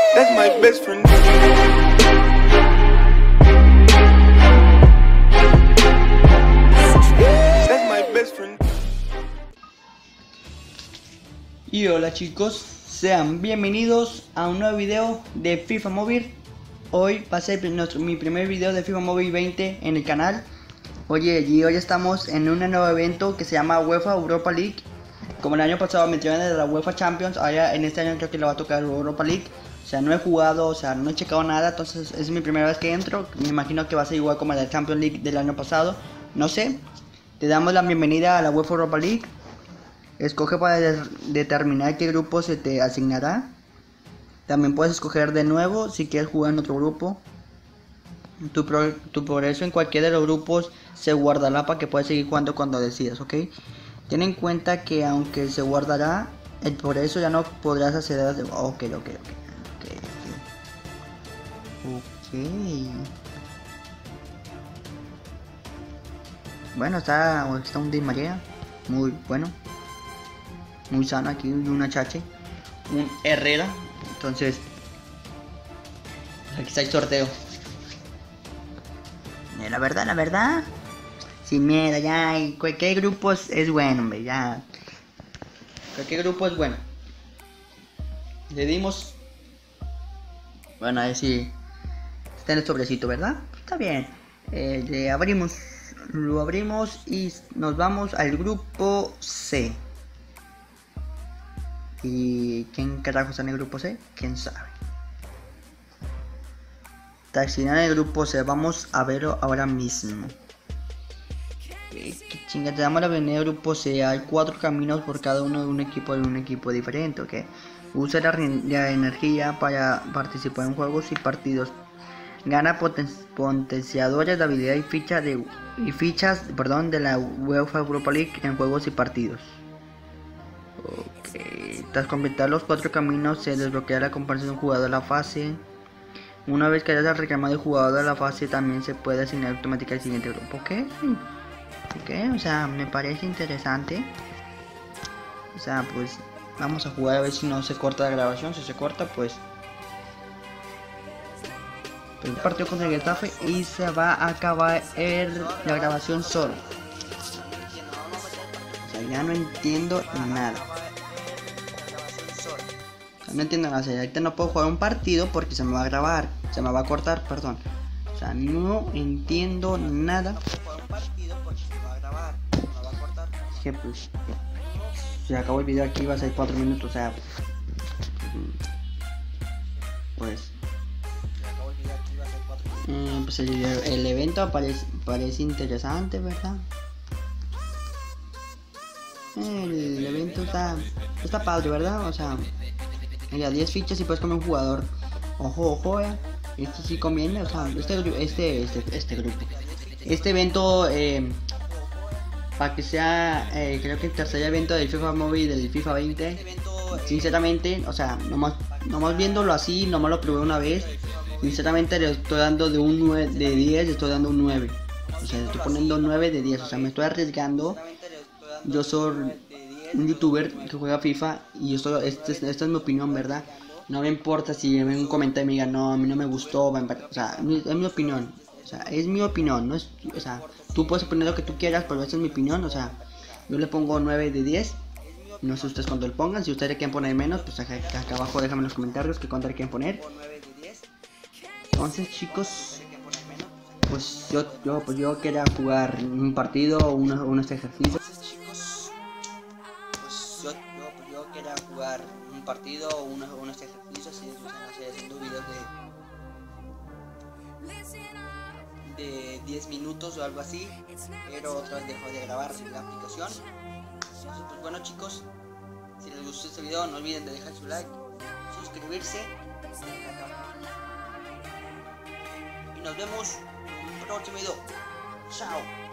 That's my best friend. That's my best friend. Y hola chicos, sean bienvenidos a un nuevo video de FIFA Móvil. Hoy va a ser mi primer video de FIFA Móvil 20 en el canal. Oye, y hoy estamos en un nuevo evento que se llama UEFA Europa League. Como el año pasado me metieron en la UEFA Champions, ahora en este año creo que le va a tocar Europa League. O sea, no he jugado, o sea, no he checado nada, entonces es mi primera vez que entro. Me imagino que va a ser igual como la Champions League del año pasado. No sé, te damos la bienvenida a la UEFA Europa League. Escoge para determinar qué grupo se te asignará. También puedes escoger de nuevo si quieres jugar en otro grupo. Tu progreso en cualquiera de los grupos se guardará para que puedas seguir jugando cuando decidas, ¿ok? Ten en cuenta que aunque se guardará, el progreso ya no podrás acceder a... Ok. Bueno, está un Di María. Muy bueno. Muy sano aquí, una Chache. Un Herrera. Entonces, aquí está el sorteo. La verdad. Sin miedo, ya. Cualquier grupo es bueno, hombre, ya. Cualquier grupo es bueno. Le dimos. Bueno, a ver si está en el sobrecito, ¿verdad? Está bien. Lo abrimos y nos vamos al grupo C. ¿Y quién carajo está en el grupo C? ¿Quién sabe? Taxinar en el grupo C, vamos a verlo ahora mismo. ¿Qué chinga? Te damos la bienvenida al grupo C. Hay 4 caminos por cada uno de un equipo diferente, ¿ok? Usa la energía para participar en juegos y partidos. Gana potenciadores de habilidad y fichas de la UEFA Europa League en juegos y partidos. Ok. Tras completar los 4 caminos se desbloquea la comparación de un jugador de la fase. Una vez que hayas reclamado el jugador de la fase, también se puede asignar automáticamente al siguiente grupo. Ok, o sea, me parece interesante. O sea, pues vamos a jugar a ver si no se corta la grabación. Si se corta, pues el partido contra el Getafe y se va a acabar la grabación solo. O sea, ya no entiendo nada. No entiendo nada, ahorita no puedo jugar un partido porque se me va a grabar, se me va a cortar, perdón. O sea, no entiendo nada. Es que pues se acabó el video aquí, va a ser 4 minutos, o sea, pues pues el evento parece interesante, ¿verdad? El evento está padre, ¿verdad? O sea, mira, 10 fichas y puedes comer un jugador. Ojo, este sí conviene, o sea, este grupo. Este evento, para que sea, creo que el tercer evento del FIFA Móvil del FIFA 20. Sinceramente, o sea, nomás viéndolo así, nomás lo probé una vez. Sinceramente le estoy dando de un 9 de 10, le estoy dando un 9. O sea, le estoy poniendo 9 de 10, o sea, me estoy arriesgando. Yo soy un youtuber que juega FIFA y esta es mi opinión, ¿verdad? No me importa si me ven un comentario y me digan, no, a mí no me gustó, o sea, es mi opinión. O sea, es mi opinión, no es, o sea, tú puedes poner lo que tú quieras, pero esta es mi opinión, o sea, yo le pongo 9 de 10. No sé ustedes cuánto le pongan, si ustedes le quieren poner menos, pues acá abajo déjame en los comentarios que cuánto le quieren poner. Entonces, chicos, pues yo quería jugar un partido, unos ejercicios. Yo quería jugar un partido o unos ejercicios y haciendo videos de 10 minutos o algo así, pero otra vez dejó de grabar la aplicación. Entonces, pues bueno, chicos, si les gustó este video no olviden de dejar su like, suscribirse y nos vemos en un próximo video. Chao.